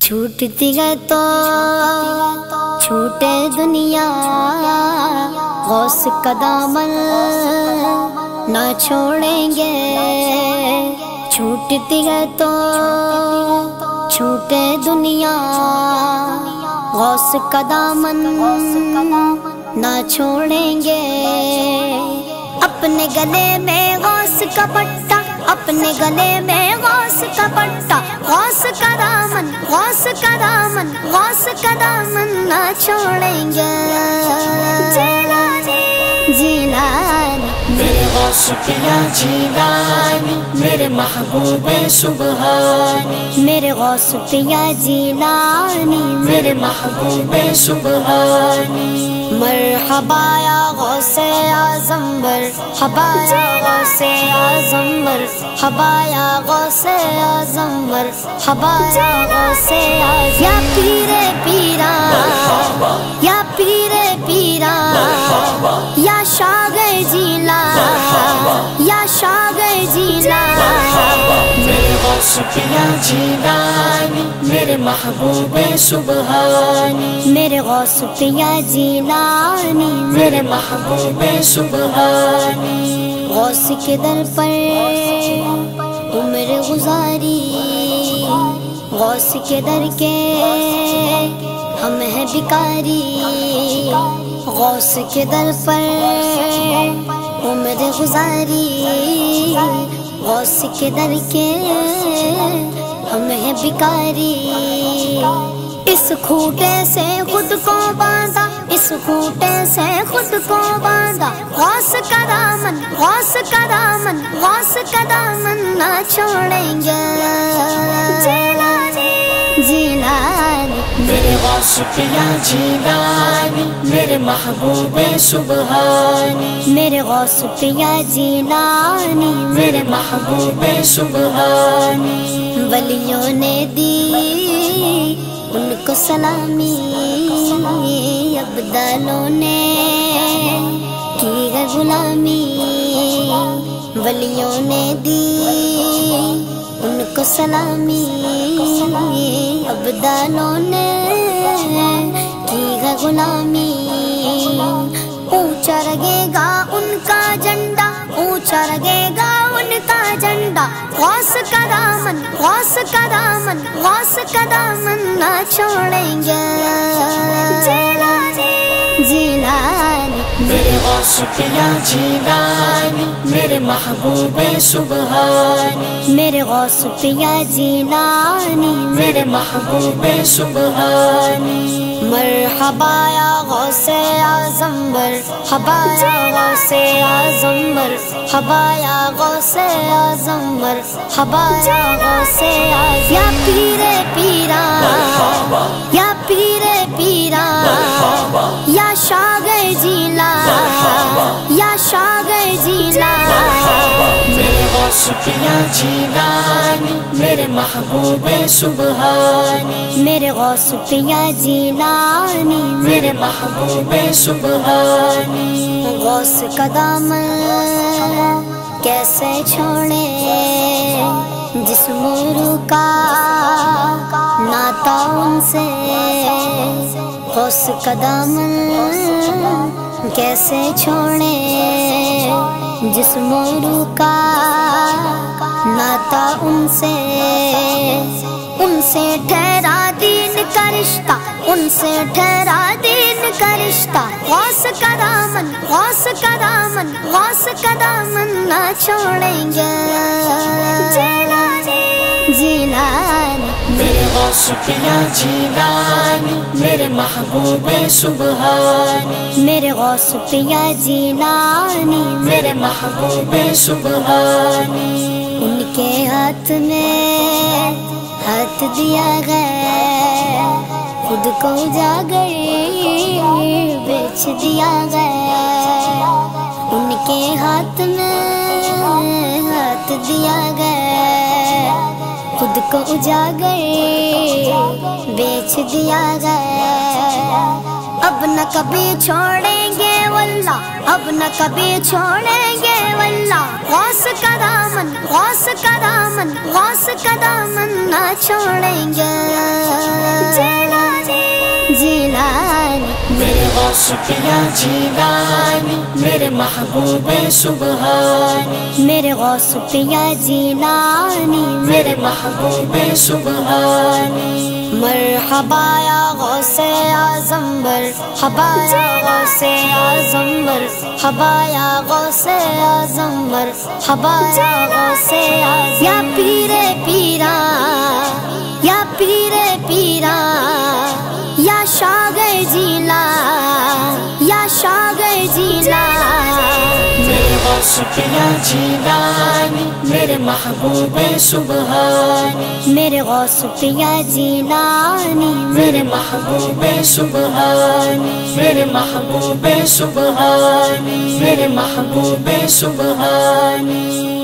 छूटती है तो छूटे दुनिया, गौस का दामन ना छोड़ेंगे। छूटती है तो छूटे दुनिया, गौस का दामन ना छोड़ेंगे। अपने गले में गौस का पट्टा, अपने गले में गौस का पट्टा, गौस का दामन, गौस का दामन, गौस का दामन ना छोड़ेंगे। जीलानी जीलानी मेरे गौस पिया जीलानी, मेरे महबूबे सुबहानी। मेरे गौस पिया जीलानी, मेरे महबूबे सुबहानी। मरहबा या गौसे आज़म, मरहबा या गौसे आज़म, मरहबा या गौसे आज़म, मरहबा या गौसे आज़म। या पीरे पीरा, या पीरे पीरा, या शागे जीला, या शागे जीला। मेरे गौस पिया जीलानी, मेरे महबूबे सुबहानी। मेरे गौस पिया जीलानी, मेरे महबूबे सुबहानी। गौस के दर पर उम्र गुजारी, गौस के दर के हम हैं भिखारी। गौस के दर पर उम्र गुजारी, गौस के दर के हम हैं भिखारी। इस खूटे से खुद को बांधा, इस खूटे से खुद को बांधा। गौस का दामन, गौस का दामन, गौस का दामन ना छोड़ेंगे। जीलानी जीलानी मेरे गौस पिया जीलानी, मेरे महबूबे सुबहानी। मेरे गौस पिया जीलानी, मेरे महबूबे सुबहानी। वलियों ने दी उनको सलामी, अब्दालों ने की है गुलामी। वलियों ने दी उनको सलामी, अब्दालों ने की है गुलामी। ऊंचा लगेगा उनका झंडा, ऊंचा लगेगा उनका झंडा। गौस का दामन, गौस का दामन, गौस का दामन ना छोड़ेंगे। जीलानी जीलानी मेरे गौस पिया जीलानी, मेरे महबूबे सुबहानी। मेरे गौस पिया जीलानी, मेरे महबूबे सुबहानी। मरहबा या गौसे आज़म, मरहबा या गौसे आज़म, मरहबा या गौसे आज़म, मरहबा या गौसे आज़म। या पीरे पीरा, या पीरे पीरा, या शागे जीला, या शागे जीला। मेरे गौस पिया जीलानी, मेरे महबूबे सुबहानी। मेरे गौस पिया जीलानी, मेरे महबूबे सुबहानी। गौस का दामन कैसे छोड़े, जिस मोरू का नाता उनसे। गौस का दामन कैसे छोड़े, जिस मोरू का नाता उनसे। उनसे ठहरा दीन का रिश्ता, उनसे ठहरा दीन का रिश्ता। गौस का दामन, गौस का दामन, गौस का दामन ना छोड़ेंगे। जीलानी जीलानी मेरे गौस पिया जीलानी, मेरे महबूबे सुबहानी। मेरे गौस पिया जीलानी, मेरे महबूबे सुबहानी। उनके हाथ में हाथ दिया गया, खुद को उजागर बेच दिया गया। उनके हाथ में हाथ दिया गया, खुद को उजागर बेच दिया गया। अब न कभी छोड़ेंगे वल्लाह, अब न कभी छोड़ेंगे واللہ غوث کا دامن غوث کا دامن غوث کا دامن نہ چھوڑیں گے جیلانی جیلانی میرے غوث پیا جیلانی میرے محبوب سبحانی میرے غوث پیا جیلانی میرے محبوب سبحانی مرحبا یا غوث اعظم مرحبا یا غوث اعظم مرحبا یا غوث اعظم مرحبا یا غوث اعظم یا پیر پیرا یا پیر پیرا یا شاہ جیلا یا شاہ جیلا میرے غوث پیا جیلانی میرے محبوب سبحانی میرے غوث پیا جیلانی میرے محبوب سبحانی میرے محبوب سبحانی میرے محبوب سبحانی